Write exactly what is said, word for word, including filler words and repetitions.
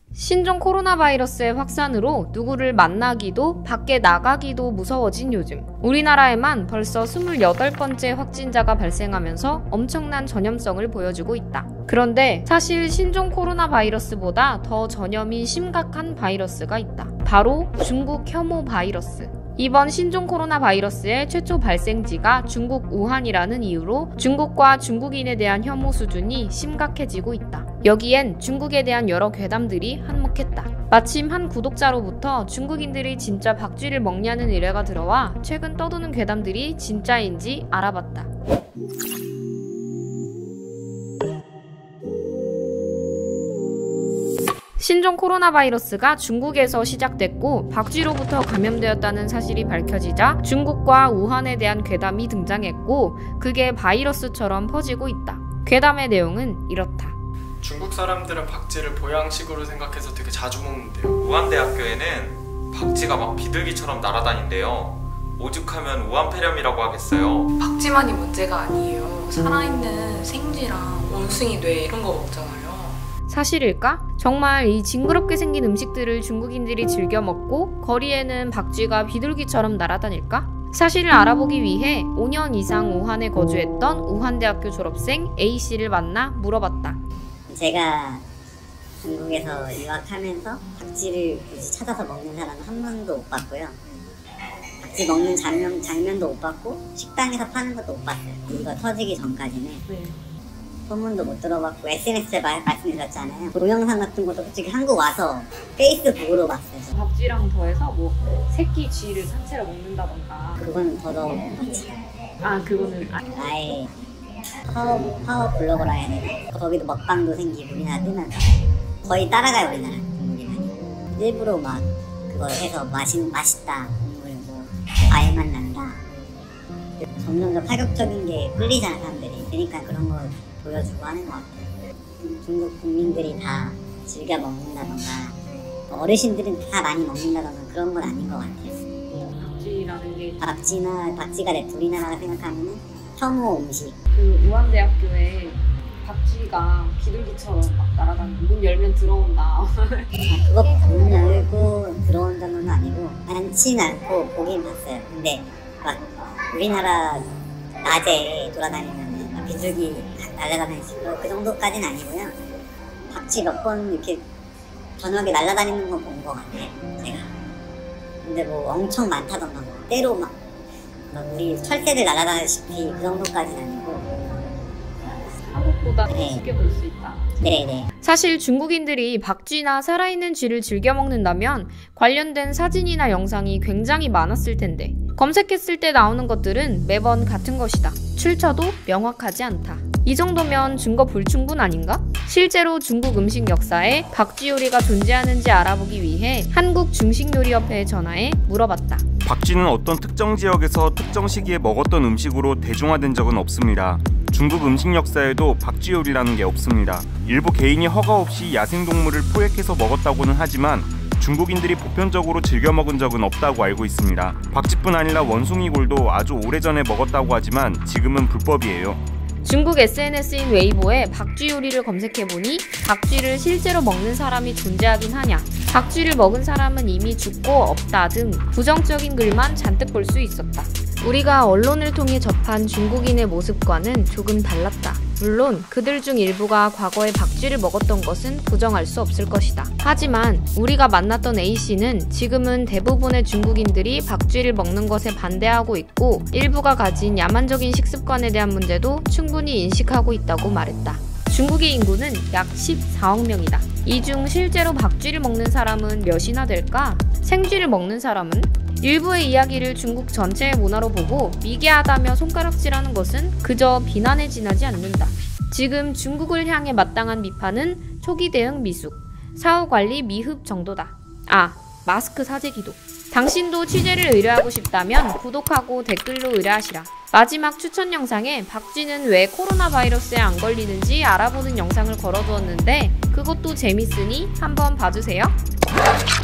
신종 코로나 바이러스의 확산으로 누구를 만나기도 밖에 나가기도 무서워진 요즘, 우리나라에만 벌써 스물여덟 번째 확진자가 발생하면서 엄청난 전염성을 보여주고 있다. 그런데 사실 신종 코로나 바이러스보다 더 전염이 심각한 바이러스가 있다. 바로 중국 혐오 바이러스. 이번 신종 코로나 바이러스의 최초 발생지가 중국 우한이라는 이유로 중국과 중국인에 대한 혐오 수준이 심각해지고 있다. 여기엔 중국에 대한 여러 괴담들이 한몫했다. 마침 한 구독자로부터 중국인들이 진짜 박쥐를 먹냐는 의뢰가 들어와 최근 떠도는 괴담들이 진짜인지 알아봤다. 신종 코로나 바이러스가 중국에서 시작됐고 박쥐로부터 감염되었다는 사실이 밝혀지자 중국과 우한에 대한 괴담이 등장했고 그게 바이러스처럼 퍼지고 있다. 괴담의 내용은 이렇다. 중국 사람들은 박쥐를 보양식으로 생각해서 되게 자주 먹는데요. 우한대학교에는 박쥐가 막 비둘기처럼 날아다닌대요. 오죽하면 우한폐렴이라고 하겠어요. 박쥐만이 문제가 아니에요. 살아있는 생쥐랑 원숭이 뇌 이런 거 먹잖아요. 사실일까? 정말 이 징그럽게 생긴 음식들을 중국인들이 즐겨 먹고 거리에는 박쥐가 비둘기처럼 날아다닐까? 사실을 알아보기 위해 오 년 이상 우한에 거주했던 우한대학교 졸업생 A씨를 만나 물어봤다. 제가 중국에서 유학하면서 박쥐를 굳이 찾아서 먹는 사람은 한 번도 못 봤고요. 박쥐 먹는 장면, 장면도 못 봤고 식당에서 파는 것도 못 봤어요. 이거 터지기 전까지는. 네. 소문도 못 들어봤고 에스엔에스에 말, 말씀드렸잖아요. 동영상 같은 것도 솔직히 한국 와서 페이스북으로 봤어요. 박쥐랑 더해서 뭐 새끼 쥐를 산채로 먹는다던가. 그건 더더욱 맞지. 아 그거는 아. 아예 파워, 파워 블로거라 해야 되나? 거기도 먹방도 생기고 우리나라 뜨면서 거의 따라가요 우리나라 국민이. 일부러 막 그걸 해서 맛있, 맛있다 국물 뭐 알만 난다. 점점 더 파격적인 게 끌리잖아 사람들이. 그러니까 그런 거 보여주고 하는 것 같아요. 중국 국민들이 다 즐겨 먹는다던가 어르신들은 다 많이 먹는다던가 그런 건 아닌 것 같아요. 박쥐라는 게 박쥐나 박쥐가 내 우리나라가 생각하면은 혐오 음식. 그 우한대학교에 박쥐가 비둘기처럼 막 날아다니고 문 열면 들어온다. 아, 그거 문 열고 들어온다는 건 아니고 많진 않고 보긴 봤어요. 근데 막 우리나라 낮에 돌아다니면 비둘기 날아다니지 그 정도까지는 아니고요. 박쥐 몇 번 이렇게 저녁에 날아다니는 거 본 것 같아요 제가. 근데 뭐 엄청 많다던가 뭐 때로 막, 막 우리 철새들 날아다니시피 그 정도까지는 아니고 한국보다 네. 쉽게 볼 수 있다. 네네. 사실 중국인들이 박쥐나 살아있는 쥐를 즐겨 먹는다면 관련된 사진이나 영상이 굉장히 많았을 텐데 검색했을 때 나오는 것들은 매번 같은 것이다. 출처도 명확하지 않다. 이 정도면 증거 불충분 아닌가? 실제로 중국 음식 역사에 박쥐 요리가 존재하는지 알아보기 위해 한국중식요리협회에 전화해 물어봤다. 박쥐는 어떤 특정 지역에서 특정 시기에 먹었던 음식으로 대중화된 적은 없습니다. 중국 음식 역사에도 박쥐 요리라는 게 없습니다. 일부 개인이 허가 없이 야생동물을 포획해서 먹었다고는 하지만 중국인들이 보편적으로 즐겨 먹은 적은 없다고 알고 있습니다. 박쥐뿐 아니라 원숭이골도 아주 오래전에 먹었다고 하지만 지금은 불법이에요. 중국 에스엔에스인 웨이보에 박쥐 요리를 검색해보니 박쥐를 실제로 먹는 사람이 존재하긴 하냐, 박쥐를 먹은 사람은 이미 죽고 없다 등 부정적인 글만 잔뜩 볼 수 있었다. 우리가 언론을 통해 접한 중국인의 모습과는 조금 달랐다. 물론 그들 중 일부가 과거에 박쥐를 먹었던 것은 부정할 수 없을 것이다. 하지만 우리가 만났던 A씨는 지금은 대부분의 중국인들이 박쥐를 먹는 것에 반대하고 있고 일부가 가진 야만적인 식습관에 대한 문제도 충분히 인식하고 있다고 말했다. 중국의 인구는 약 십사억 명이다. 이 중 실제로 박쥐를 먹는 사람은 몇이나 될까? 생쥐를 먹는 사람은? 일부의 이야기를 중국 전체의 문화로 보고 미개하다며 손가락질하는 것은 그저 비난에 지나지 않는다. 지금 중국을 향해 마땅한 비판은 초기 대응 미숙, 사후 관리 미흡 정도다. 아, 마스크 사재기도. 당신도 취재를 의뢰하고 싶다면 구독하고 댓글로 의뢰하시라. 마지막 추천 영상에 박쥐는 왜 코로나 바이러스에 안 걸리는지 알아보는 영상을 걸어두었는데 그것도 재밌으니 한번 봐주세요.